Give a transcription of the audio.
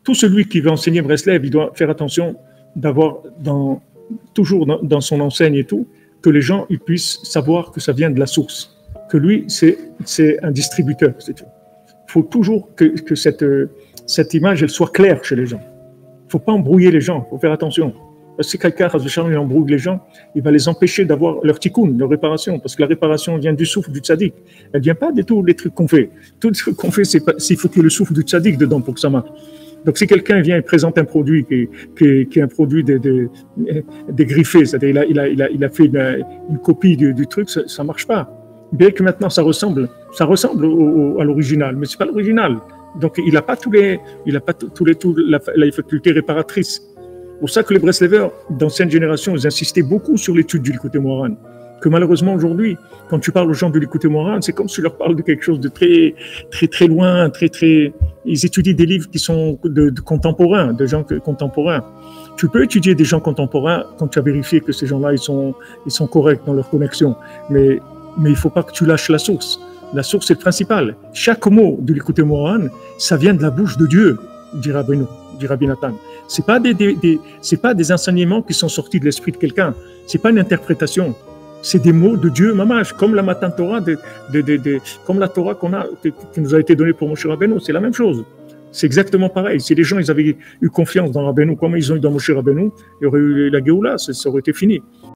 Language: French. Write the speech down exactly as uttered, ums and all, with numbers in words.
tout celui qui veut enseigner Breslev, il doit faire attention d'avoir dans, toujours dans, dans son enseigne et tout, que les gens ils puissent savoir que ça vient de la source, que lui, c'est, c'est un distributeur, c'est tout. Il faut toujours que, que cette, cette image, elle soit claire chez les gens. Il ne faut pas embrouiller les gens, il faut faire attention. Parce que si quelqu'un, il embrouille les gens, il va les empêcher d'avoir leur tikkun, leur réparation, parce que la réparation vient du souffle du tzaddik. Elle ne vient pas de tous les trucs qu'on fait. Tout ce qu'on fait, c'est il faut qu'il y ait le souffle du tzaddik dedans pour que ça marche. Donc si quelqu'un vient et présente un produit qui, qui, qui est un produit de, de, de griffé, c'est-à-dire il a, il a, il a, il a fait une, une copie du, du truc, ça ne marche pas. Bien que maintenant ça ressemble, ça ressemble au, au, à l'original, mais ce n'est pas l'original. Donc il n'a pas tous les, il a pas tous les, tous la, la faculté réparatrice. C'est pour ça que les Breslevers, d'anciennes générations, ils insistaient beaucoup sur l'étude du Likutei Moharan. Que malheureusement aujourd'hui, quand tu parles aux gens du Likutei Moharan, c'est comme si tu leur parles de quelque chose de très, très, très loin, très, très. Ils étudient des livres qui sont de, de contemporains, de gens contemporains. Tu peux étudier des gens contemporains quand tu as vérifié que ces gens-là, ils sont, ils sont corrects dans leur connexion. Mais, mais il ne faut pas que tu lâches la source. La source, c'est le principal. Chaque mot du Likutei Moharan, ça vient de la bouche de Dieu, dit Rabbeinu, dit Rabbi Nathan. C'est pas des, des, des c'est pas des enseignements qui sont sortis de l'esprit de quelqu'un. C'est pas une interprétation. C'est des mots de Dieu, mamage, comme la Matan Torah, de, de, de, de, comme la Torah qu'on a, qui nous a été donnée pour Moshe Rabbeinu. C'est la même chose. C'est exactement pareil. Si les gens ils avaient eu confiance dans Rabbeinu, comme ils ont eu dans Moshe Rabbeinu, il y aurait eu la Géoula, ça aurait été fini.